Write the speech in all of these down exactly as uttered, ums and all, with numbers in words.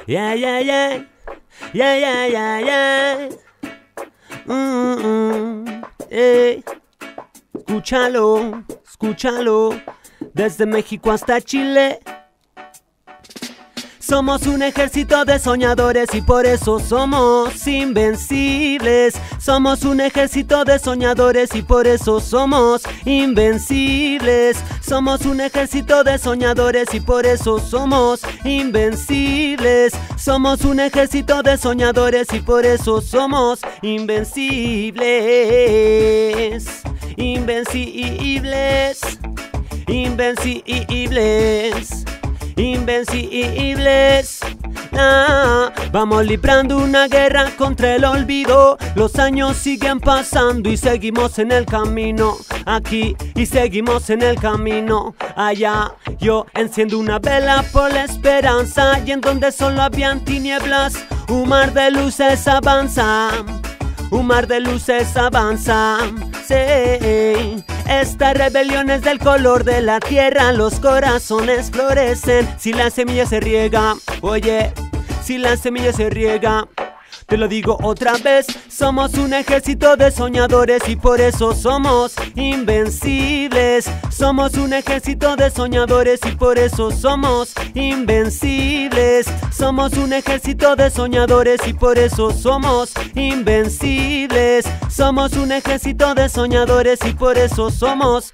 Yeah, yeah, yeah. Yeah, yeah, yeah, yeah. Mm, mm, eh. Escúchalo, escúchalo. Desde México hasta Chile. Somos un ejército de soñadores y por eso somos invencibles. Somos un ejército de soñadores y por eso somos invencibles. Somos un ejército de soñadores y por eso somos invencibles. Somos un ejército de soñadores y por eso somos invencibles. Invencibles. Invencibles. Invencibles. Ah, vamos librando una guerra contra el olvido. Los años siguen pasando y seguimos en el camino. Aquí y seguimos en el camino. Allá yo enciendo una vela por la esperanza. Y en donde solo habían tinieblas, un mar de luces avanza. Un mar de luces avanza. Sí. Esta rebelión es del color de la tierra. Los corazones florecen si la semilla se riega. Oye, si la semilla se riega. Te lo digo otra vez, somos un ejército de soñadores y por eso somos invencibles. Somos un ejército de soñadores y por eso somos invencibles. Somos un ejército de soñadores y por eso somos invencibles. Somos un ejército de soñadores y por eso somos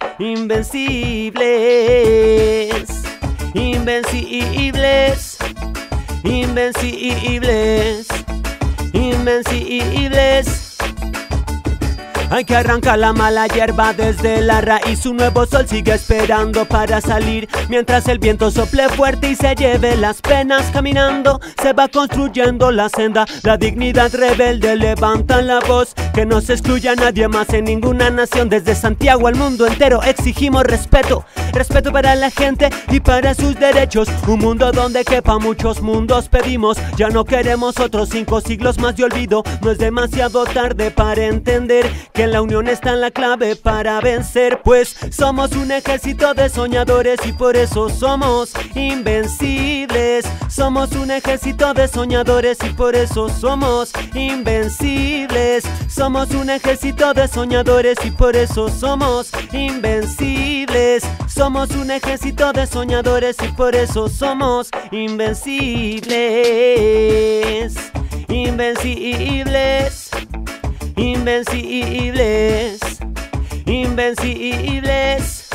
invencibles. Invencibles. Invencibles. Invencibles. Hay que arrancar la mala hierba desde la raíz. Un nuevo sol sigue esperando para salir. Mientras el viento sople fuerte y se lleve las penas. Caminando se va construyendo la senda. La dignidad rebelde levanta la voz. Que no se excluya a nadie más en ninguna nación. Desde Santiago al mundo entero exigimos respeto. Respeto para la gente y para sus derechos. Un mundo donde quepa muchos mundos pedimos. Ya no queremos otros cinco siglos más de olvido. No es demasiado tarde para entender que en la unión está la clave para vencer. Pues somos un ejército de soñadores y por eso somos invencibles. Somos un ejército de soñadores y por eso somos invencibles. Somos un ejército de soñadores y por eso somos invencibles. Somos un ejército de soñadores y por eso somos invencibles. Invencibles. Invencibles, invencibles.